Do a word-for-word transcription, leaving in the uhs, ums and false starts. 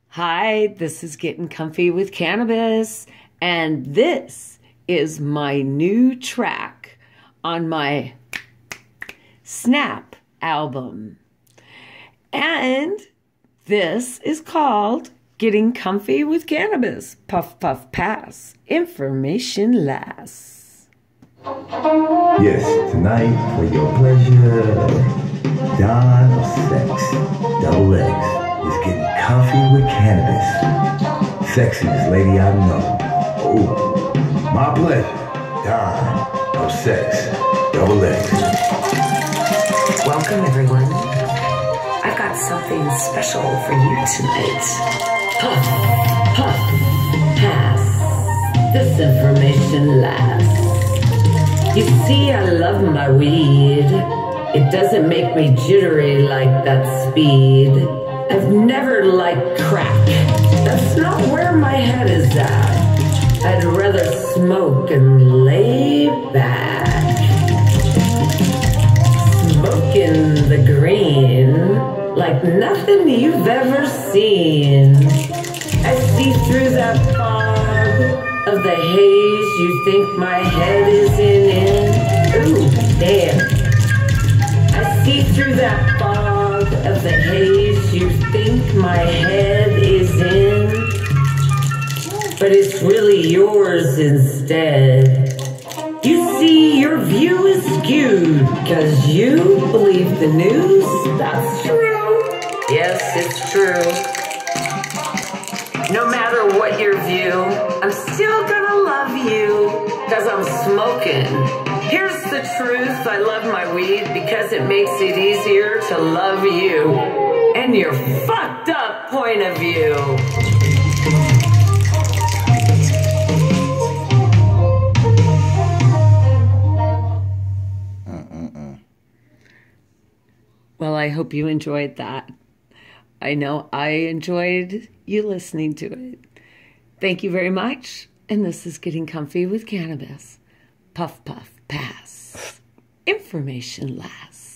Hi, this is Gettin Comfy with Cannabis, and this is my new track on my Snap album. And this is called Getting Comfy with Cannabis. Puff, puff, pass. Information lasts. Yes, tonight, for your pleasure, dawn of sex, double X, is getting comfy with cannabis. Sexiest lady I know. Oh, my pleasure, dawn of sex, double X. Welcome, everyone. I've got something special for you tonight. Puff, puff, pass. This information lasts. You see, I love my weed. It doesn't make me jittery like that speed. I've never liked crack. That's not where my head is at. I'd rather smoke and lay back. Smoking the green like nothing you've ever seen. I see through that fog of the haze you think my head is in. Ooh, damn. I see through that fog of the haze you think my head is in. But it's really yours instead. You see, your view is skewed because you believe the news. That's true. Yes, it's true. No matter what your view, I'm still gonna love you because I'm smoking. Here's the truth, I love my weed because it makes it easier to love you and your fucked up point of view. Uh-uh-uh. Well, I hope you enjoyed that. I know I enjoyed you listening to it. Thank you very much. And this is Getting Comfy with Cannabis. Puff, puff, pass. Information lasts.